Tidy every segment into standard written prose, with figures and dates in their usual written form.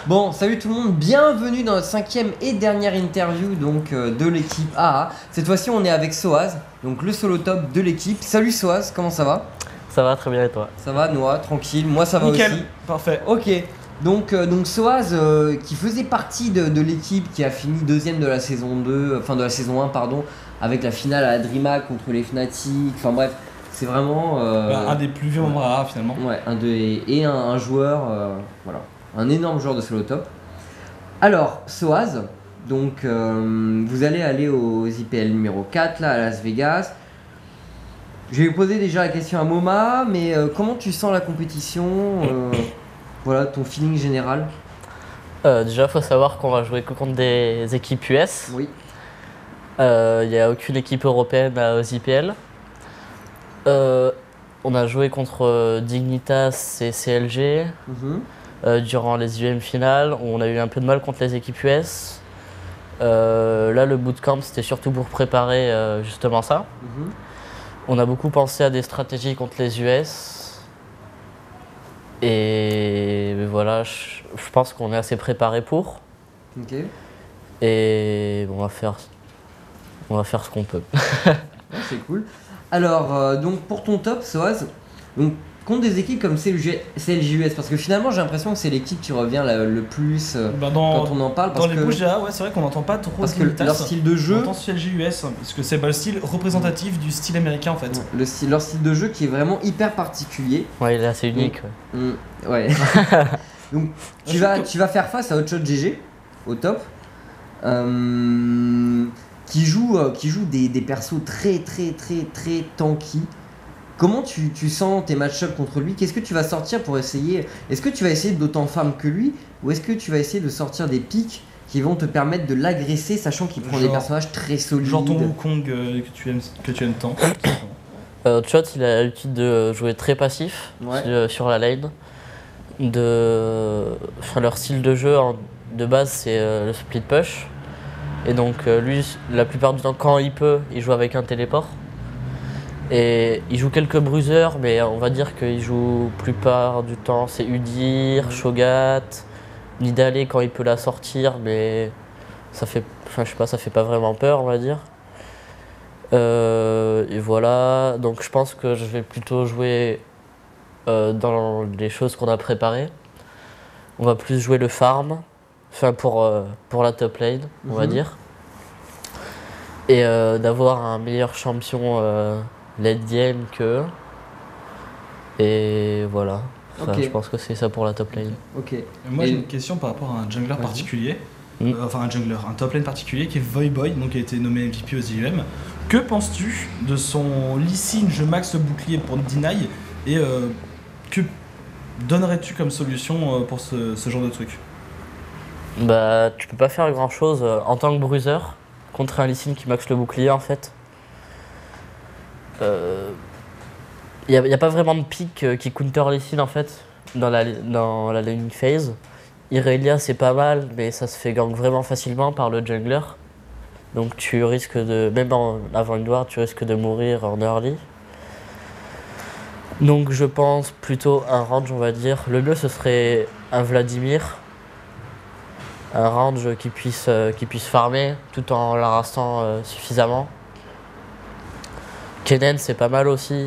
Bon, salut tout le monde, bienvenue dans notre 5e et dernière interview donc de l'équipe AA. Cette fois-ci, on est avec Soaz, donc le solo top de l'équipe. Salut Soaz, comment ça va? Ça va très bien et toi? Ça va, Noah, tranquille, moi ça va Nickel, aussi. parfait. Ok, donc Soaz qui faisait partie de l'équipe qui a fini deuxième de la saison 2, enfin de la saison 1 pardon, avec la finale à la DreamHack contre les Fnatic, enfin bref, c'est vraiment... Un des plus vieux moments rares finalement. Ouais, un joueur, voilà, un énorme joueur de solo top. Alors, Soaz, donc vous allez aller aux IPL numéro 4 là à Las Vegas. Je vais vous poser déjà la question à Moma, mais comment tu sens la compétition voilà, ton feeling général. Déjà, il faut savoir qu'on va jouer que contre des équipes US. Oui. Il n'y a aucune équipe européenne aux IPL. On a joué contre Dignitas et CLG durant les UM finales. On a eu un peu de mal contre les équipes US. Là, le bootcamp, c'était surtout pour préparer justement ça. On a beaucoup pensé à des stratégies contre les US. Et voilà, je pense qu'on est assez préparé pour. Ok. Et on va faire ce qu'on peut. C'est cool. Alors, donc pour ton top, Soaz, donc contre des équipes comme CLGUS, parce que finalement j'ai l'impression que c'est l'équipe qui revient le plus quand on en parle. Dans les bouches d'A, ouais, c'est vrai qu'on n'entend pas trop. Parce que leur style de jeu. On entend CLGUS, parce que c'est le style représentatif du style américain en fait. Leur style de jeu qui est vraiment hyper particulier. Ouais, il est assez unique. Ouais. Donc tu vas faire face à Hotshot GG au top. Qui joue des persos très tanky. Comment tu sens tes match-up contre lui? Qu'est-ce que tu vas sortir pour essayer? Est-ce que tu vas essayer d'autant farm que lui? Ou est-ce que tu vas essayer de sortir des pics qui vont te permettre de l'agresser, sachant qu'il prend des personnages très solides? Genre ton Wukong que tu aimes tant. Hotshot, il a l'habitude de jouer très passif sur la lane. Leur style de jeu de base, c'est le split push. Et donc lui, la plupart du temps, quand il peut, il joue avec un téléport. Et il joue quelques bruiseurs, mais on va dire qu'il joue plupart du temps, c'est Udyr, Shogat, Nidalee quand il peut la sortir, mais ça fait, ça fait pas vraiment peur, on va dire. Et voilà, donc je pense que je vais plutôt jouer dans les choses qu'on a préparées. On va plus jouer le farm. Enfin, pour la top lane, on va dire. Et d'avoir un meilleur champion late game qu'eux. Et voilà. Je pense que c'est ça pour la top lane. Ok. Moi, j'ai une question par rapport à un jungler particulier. Enfin, un top lane particulier qui est Voyboy, donc qui a été nommé MVP aux IEM. Que penses-tu de son Lee Sin, je max le bouclier pour deny? Et que donnerais-tu comme solution pour ce genre de truc? Bah, tu peux pas faire grand chose en tant que bruiseur contre un Lee Sin qui max le bouclier en fait. Y a pas vraiment de pick qui counter Lee Sin en fait dans la laning phase. Irelia c'est pas mal, mais ça se fait gank vraiment facilement par le jungler. Donc tu risques de, même avant une ward, tu risques de mourir en early. Donc je pense plutôt un range, on va dire. Le mieux ce serait un Vladimir. Un range qui puisse farmer tout en l'harassant suffisamment. Kennen c'est pas mal aussi.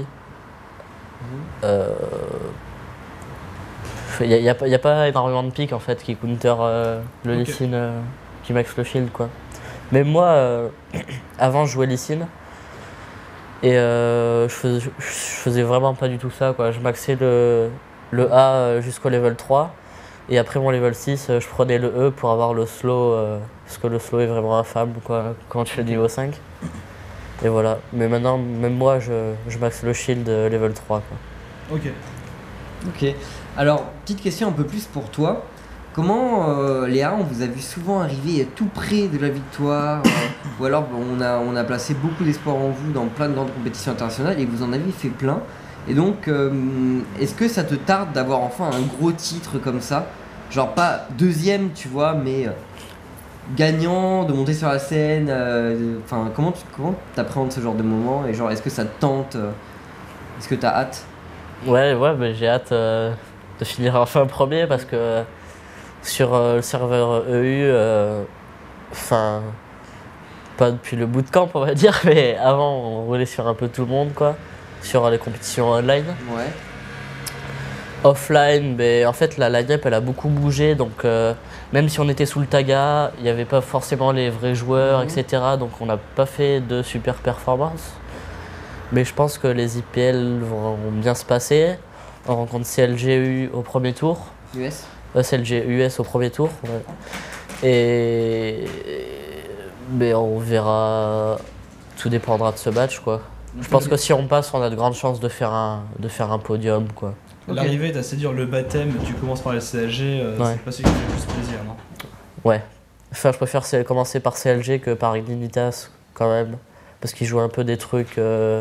Il y a pas énormément de pick en fait qui counter le Lee Sin qui max le shield quoi. Mais moi avant je jouais Lee Sin et je faisais vraiment pas du tout ça quoi. Je maxais le A jusqu'au level 3. Et après mon level 6, je prenais le E pour avoir le slow, parce que le slow est vraiment infâme quoi, quand tu fais le niveau 5. Et voilà, mais maintenant, même moi, je maxe le shield level 3 quoi. Ok. Alors, petite question un peu plus pour toi. Comment, Léa, on vous a vu souvent arriver tout près de la victoire ou alors on a placé beaucoup d'espoir en vous dans plein de grandes compétitions internationales et vous en avez fait plein. Et donc, est-ce que ça te tarde d'avoir enfin un gros titre comme ça? Genre pas deuxième, tu vois, mais gagnant, de monter sur la scène. Enfin, comment t'appréhendes ce genre de moment? Et genre, est-ce que ça te tente? Est-ce que t'as hâte? Ouais, mais j'ai hâte de finir enfin premier parce que sur le serveur EU, enfin, pas depuis le bootcamp on va dire, mais avant on roulait sur un peu tout le monde quoi, sur les compétitions online. Ouais. Offline, mais en fait la line-up elle a beaucoup bougé, donc même si on était sous le taga, il n'y avait pas forcément les vrais joueurs, etc. Donc on n'a pas fait de super performance. Mais je pense que les IPL vont bien se passer. On rencontre CLG au premier tour. US. CLG US au premier tour. Ouais. Mais on verra. Tout dépendra de ce match quoi. Je pense que si on passe, on a de grandes chances de faire un podium quoi. L'arrivée est assez dure, le baptême, tu commences par le CLG, c'est pas celui qui fait le plus plaisir, non? Ouais. Enfin, je préfère commencer par CLG que par Dignitas quand même. Parce qu'ils jouent un peu des trucs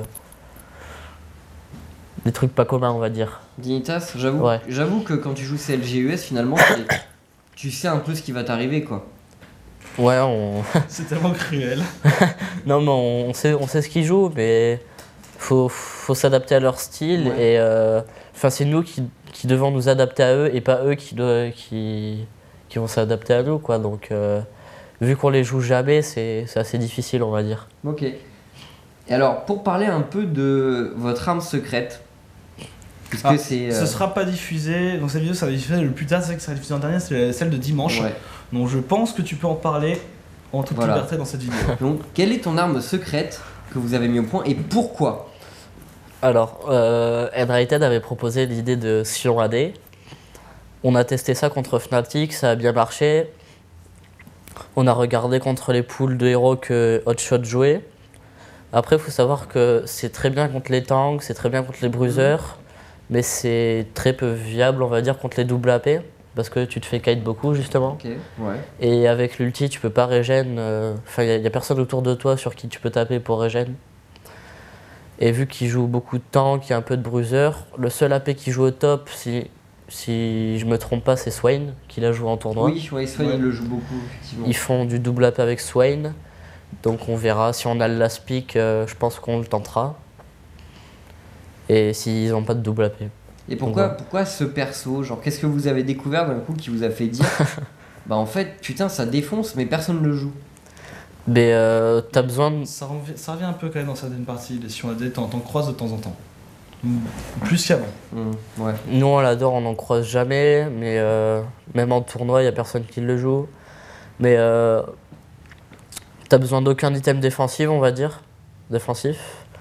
pas communs, on va dire. Dignitas, j'avoue. Ouais. J'avoue que quand tu joues CLG US, finalement, tu sais un peu ce qui va t'arriver, quoi. Ouais, C'est tellement cruel. Non, mais on sait ce qu'ils jouent, mais faut s'adapter à leur style. Ouais. Et enfin, c'est nous qui devons nous adapter à eux et pas eux qui vont s'adapter à nous, quoi. Donc, vu qu'on les joue jamais, c'est assez difficile, on va dire. Ok. Et alors, pour parler un peu de votre arme secrète, puisque ce sera pas diffusé, donc cette vidéo sera diffusée le plus tard, c'est que ça sera diffusé en dernier, c'est celle de dimanche. Ouais. Donc je pense que tu peux en parler en toute liberté dans cette vidéo. Donc, quelle est ton arme secrète que vous avez mis au point et pourquoi? Alors, N-Rated avait proposé l'idée de Sion AD. On a testé ça contre Fnatic, ça a bien marché. On a regardé contre les pools de héros que Hotshot jouait. Après, il faut savoir que c'est très bien contre les tanks, c'est très bien contre les bruiseurs, mais c'est très peu viable, on va dire, contre les double AP, parce que tu te fais kite beaucoup, justement. Ok, ouais. Et avec l'ulti, tu peux pas régène. Enfin, il n'y a personne autour de toi sur qui tu peux taper pour régène. Et vu qu'il joue beaucoup de tanks, il y a un peu de bruiseurs, le seul AP qui joue au top, si je me trompe pas, c'est Swain, qui l'a joué en tournoi. Oui, Swain il le joue beaucoup, effectivement. Ils font du double AP avec Swain. Donc on verra, si on a le last pick, je pense qu'on le tentera. Et s'ils n'ont pas de double AP. Et pourquoi ce perso? Genre, qu'est-ce que vous avez découvert d'un coup qui vous a fait dire bah en fait, putain, ça défonce, mais personne ne le joue? Mais t'as besoin de... Ça revient un peu quand même dans certaines parties, les Sion AD, t'en croises de temps en temps. Plus qu'avant. Ouais. Nous on l'adore, on n'en croise jamais, mais même en tournoi, il n'y a personne qui le joue. Mais t'as besoin d'aucun item défensif, on va dire. Défensif.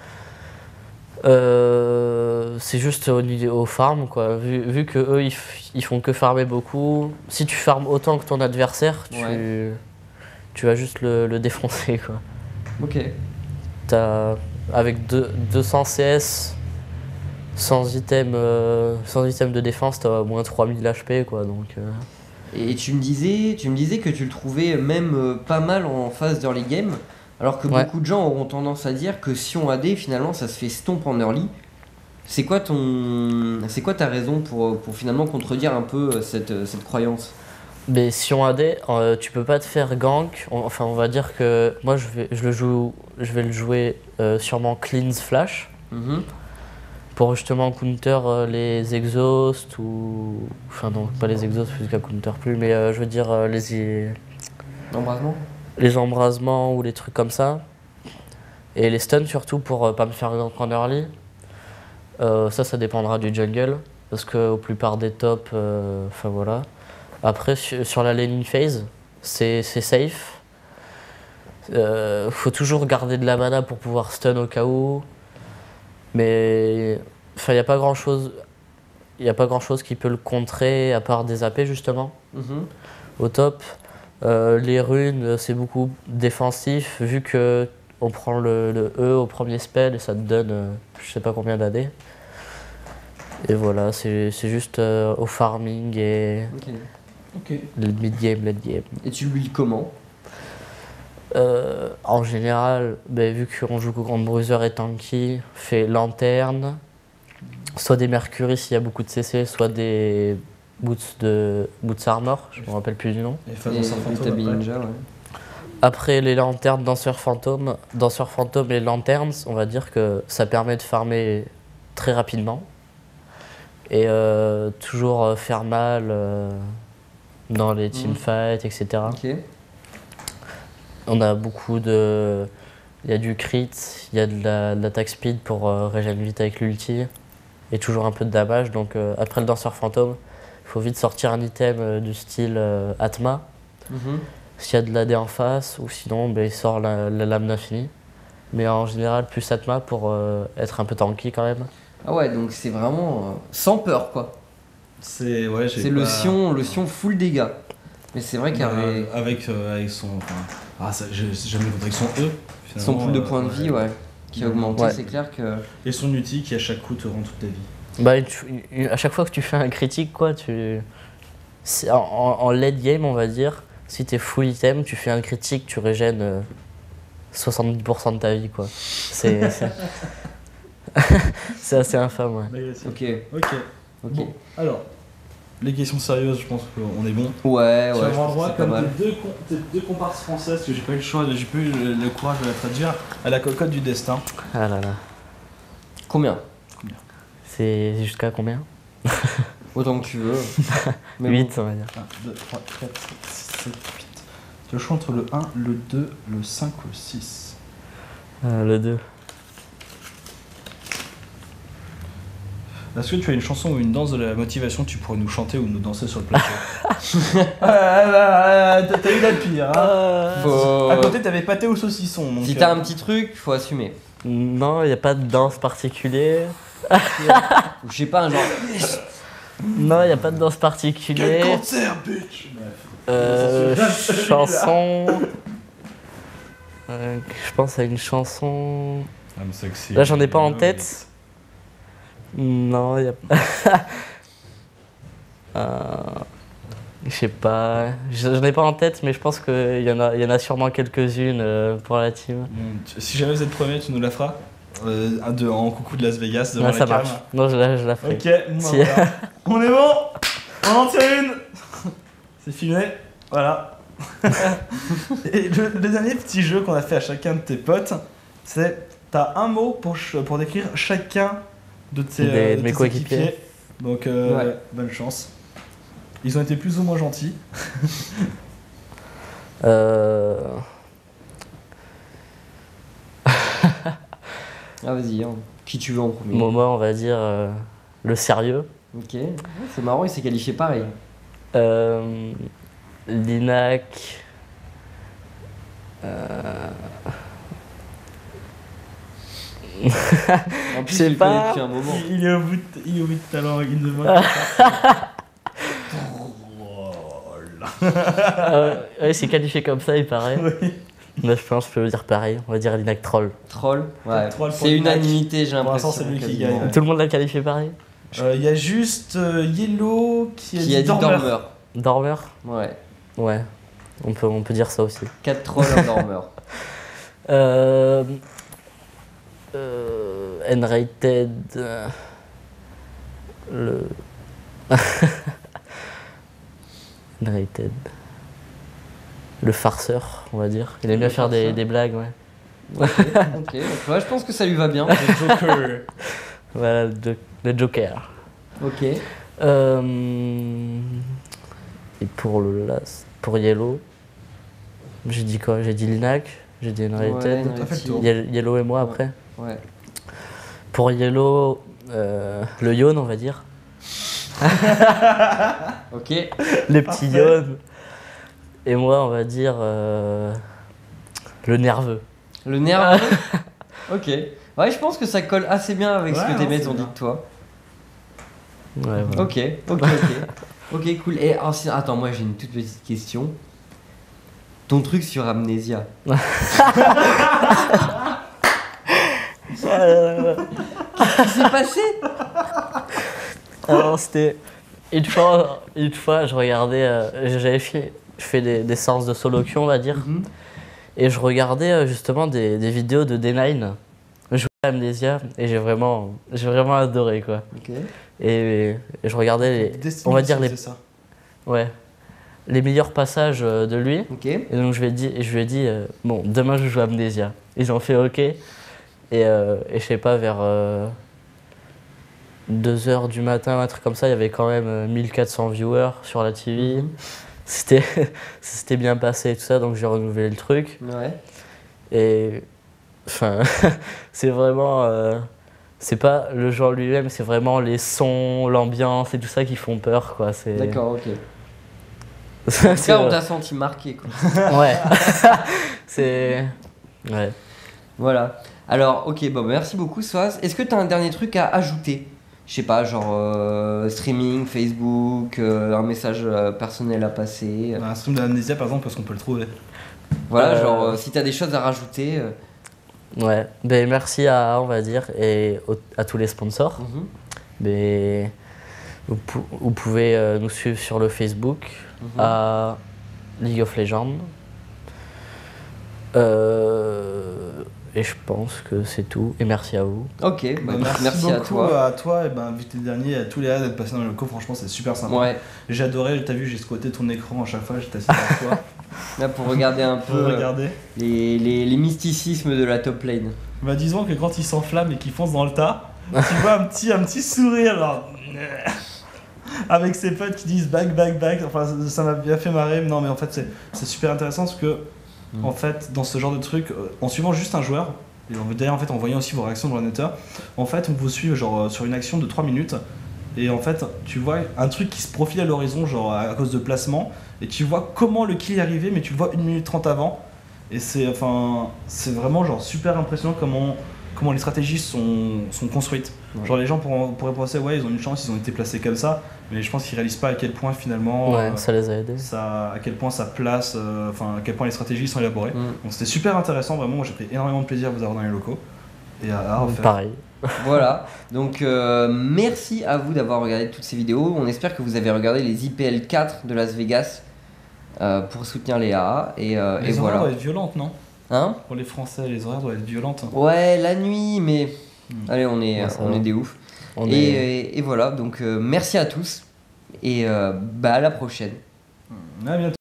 C'est juste au farm, quoi. Vu que eux, ils font que farmer beaucoup. Si tu farmes autant que ton adversaire, tu vas juste le défoncer, quoi. Ok. Avec 200 CS, sans item de défense, t'as au moins 3000 HP, quoi. Donc, Et tu me disais que tu le trouvais même pas mal en phase d'early game, alors que beaucoup de gens auront tendance à dire que Sion AD finalement ça se fait stomp en early. C'est quoi ta raison pour finalement contredire un peu cette croyance? Mais Sion AD, tu peux pas te faire gank. Enfin, on va dire que moi je vais le jouer sûrement cleanse flash. Pour justement counter les exhausts ou... Enfin non, pas les exhausts puisqu'à counter plus, mais je veux dire L'embrasement? Les embrasements ou les trucs comme ça. Et les stuns surtout pour pas me faire gank en early. Ça dépendra du jungle, parce qu'au plupart des tops, enfin voilà. Après sur la laning phase, c'est safe. Faut toujours garder de la mana pour pouvoir stun au cas où. Mais enfin, il n'y a pas grand chose qui peut le contrer à part des AP justement. Au top, les runes c'est beaucoup défensif vu que on prend le E au premier spell et ça te donne je sais pas combien d'AD. Et voilà, c'est juste au farming et le mid game, late game. Et tu le builds comment? En général, vu qu'on joue contre Bruiser et Tanky, fait lanterne, soit des Mercury s'il y a beaucoup de CC, soit des boots armor, je me rappelle plus du nom. Et Ninja, ouais. Après les lanternes, danseurs fantômes et lanternes, on va dire que ça permet de farmer très rapidement et toujours faire mal dans les teamfights, etc. Ok. On a beaucoup de... Il y a du crit, il y a de l'attaque speed pour régénérer vite avec l'ulti, et toujours un peu de damage. Donc après le danseur fantôme, il faut vite sortir un item du style Atma, s'il y a de l'AD en face, ou sinon il sort la lame d'infini. Mais en général, plus Atma pour être un peu tanky quand même. Ah ouais, donc c'est vraiment sans peur quoi. C'est le Sion full dégâts. Mais c'est vrai qu'avec avec son... j'aime avec son E. Son pool de points de vie, qui a augmenté, c'est clair que... Et son ulti qui à chaque coup te rend toute ta vie. Bah, à chaque fois que tu fais un critique, quoi, en late game, on va dire, si t'es full item, tu fais un critique, tu régènes 70% de ta vie, quoi. C'est assez infâme, ouais. Ok. Bon, alors, les questions sérieuses, je pense qu'on est bon. Ouais, tu vas je avoir pense droit, que c'est pas comme mal. tes deux comparses françaises, que j'ai pas eu le choix, j'ai pas eu le courage de la traduire, à la cocotte du destin. Ah là là. Combien? C'est jusqu'à combien? Autant que tu veux. 8, on va dire. 1, 2, 3, 4, 5, 6, 7, 8. Tu as le choix entre le 1, le 2, le 5 ou le 6. Le 2. Est-ce que tu as une chanson ou une danse de la motivation que tu pourrais nous chanter ou nous danser sur le plateau? T'as eu la pire, hein. À côté, t'avais pâté au saucisson. Donc Si t'as un petit truc, faut assumer. Non, il n'y a pas de danse particulière. Ou je sais pas, un genre... Non, il n'y a pas de danse particulière. Quel concert, bitch! Bref. Chanson... je pense à une chanson... I'm sexy. Là, j'en ai pas en tête. Non, il y a pas... je sais pas... J'en ai pas en tête, mais je pense qu'il y en a sûrement quelques-unes pour la team. Si jamais vous êtes premier, tu nous la feras en coucou de Las Vegas devant Non, la ça cam. marche. Non, je la ferai. Ok, Si. voilà. On est bon. On en tire une. C'est filmé, voilà. Et le dernier petit jeu qu'on a fait à chacun de tes potes, c'est t'as un mot pour décrire chacun de De mes tes coéquipiers. équipiers. Donc bonne chance. Ils ont été plus ou moins gentils. Ah vas-y, hein. Qui tu veux en premier? Momo, on va dire le sérieux. Ok, c'est marrant, il s'est qualifié pareil. Linac. En plus, Je sais tu le pas. connais depuis un moment. Il est au bout de talent, il ne voit Ouais, c'est qualifié comme ça, il paraît. Oui. Là, je pense que je peux dire pareil. On va dire Linac Troll. Troll, ouais. Troll pour C'est Linac. unanimité, j'ai Pour l'impression. l'instant, c'est lui qui quasiment. gagne, ouais. Tout le monde l'a qualifié pareil. Il y a juste Yellow qui Qui a dit dormeur. Dormeur. Ouais. Ouais. On peut dire ça aussi. 4 trolls en dormeur. N-rated. N-rated. Le farceur, on va dire. Il aime bien faire des blagues, ouais. Ok, donc ouais, je pense que ça lui va bien. Joker. Voilà, le Joker. Ok. Et pour le last, pour Yellow, j'ai dit quoi? J'ai dit Linac, j'ai dit N-rated. T'as fait le tour. Yellow et moi après. Ouais. Pour Yellow, le Yon, on va dire. Ok. Les petits Yon. Et moi, on va dire le nerveux. Le nerveux. Ok. Ouais, je pense que ça colle assez bien avec ce Ouais, que tes non, mates c'est ont dit bien. de toi. Ouais, voilà. Ok. Ok, cool. Et attends, moi j'ai une toute petite question. Ton truc sur Amnesia. Qu'est-ce qui s'est passé? Alors, c'était une fois, je regardais, je fais des séances de solo queue, on va dire, et je regardais justement des vidéos de D9 jouer à Amnesia, et j'ai vraiment adoré, quoi. Ok. Et je regardais Destiny on va dire aussi, les, c'est ça. ouais, les meilleurs passages de lui. Ok. Et donc je lui ai dit bon, demain je joue à Amnesia. Ils ont fait ok. Et je sais pas, vers 2h du matin, un truc comme ça, il y avait quand même 1400 viewers sur la TV. c'était bien passé et tout ça, donc j'ai renouvelé le truc. Ouais. Et enfin, c'est vraiment. C'est pas le genre lui-même, c'est vraiment les sons, l'ambiance et tout ça qui font peur, quoi. D'accord, ok. En tout C'est cas, on t'a senti marqué, quoi. ouais. C'est. Ouais. Voilà. Alors, ok, bon, merci beaucoup, Soaz. Est-ce que tu as un dernier truc à ajouter? Je sais pas, genre streaming, Facebook, un message personnel à passer. Un stream d'Amnésia par exemple, parce qu'on peut le trouver. Voilà, genre si tu as des choses à rajouter. Ouais. Ben, merci on va dire, et à tous les sponsors. Mhm, Ben, vous pouvez nous suivre sur le Facebook mhm. à League of Legends. Et je pense que c'est tout. Et merci à vous. Ok, bah, merci beaucoup à toi. à toi, et ben, invité dernier, à tous les gars d'être passés dans le locaux, franchement c'est super sympa. Ouais, J'ai adoré, t'as vu, j'ai squatté ton écran à chaque fois, j'étais assis avec toi là pour regarder un pour peu regarder. les mysticismes de la top lane. Bah disons que quand il s'enflamme et qu'il fonce dans le tas, tu vois un petit sourire genre, avec ses potes qui disent back, enfin ça m'a bien fait marrer, non mais en fait c'est super intéressant parce que en fait dans ce genre de truc, en suivant juste un joueur, et d'ailleurs en fait en voyant aussi vos réactions dans le Runnetter, en fait on vous suit genre sur une action de 3 minutes, et en fait tu vois un truc qui se profile à l'horizon genre à cause de placement, et tu vois comment le kill est arrivé, mais tu le vois 1 minute 30 avant. Et c'est vraiment genre super impressionnant comment les stratégies sont construites. Ouais. Genre les gens pourraient penser ouais ils ont une chance, ils ont été placés comme ça, mais je pense qu'ils réalisent pas à quel point finalement Ouais, ça les a aidés. à quel point ça place, à quel point les stratégies sont élaborées. Mm. Donc c'était super intéressant, vraiment moi j'ai pris énormément de plaisir à vous avoir dans les locaux et à refaire. Pareil. Voilà, donc merci à vous d'avoir regardé toutes ces vidéos. On espère que vous avez regardé les IPL 4 de Las Vegas pour soutenir les AA. Et Les horaires voilà. doivent être violentes, non? Hein? Pour les Français, les horaires doivent être violentes. Ouais, la nuit, mais allez, on Ouais, ça est va. des oufs. On est... Et voilà, donc merci à tous et à la prochaine. À bientôt.